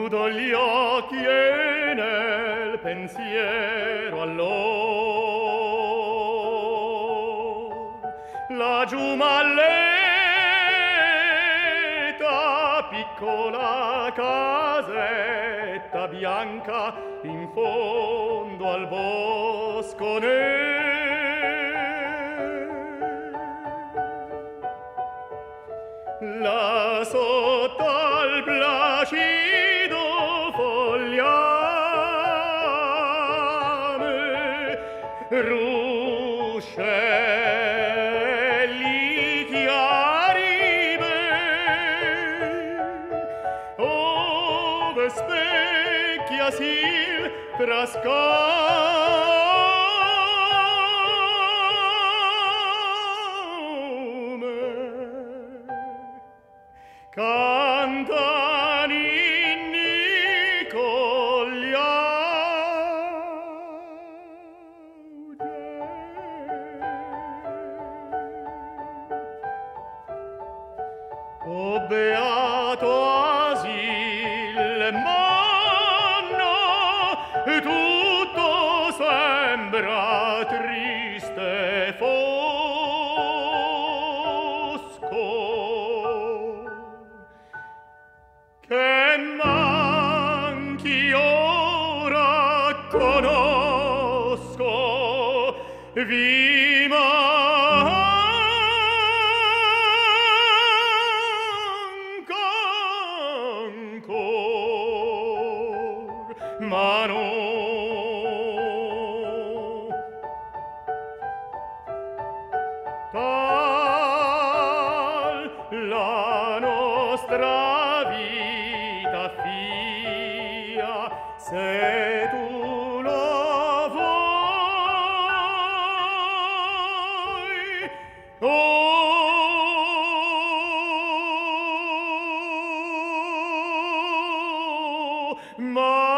Chiudo gli occhi e nel pensiero allor laggiù m'alleta piccola casetta bianca in fondo al bosco là sotto al placido fogliame ruscelli chiari ove specchiasi il trascame canta ninni con gli o beato asil manno tutto sembra triste fosco che manchi ora conosco vi manca ancor ma no tal la nostra vita fia se tu lo vuoi oh, ma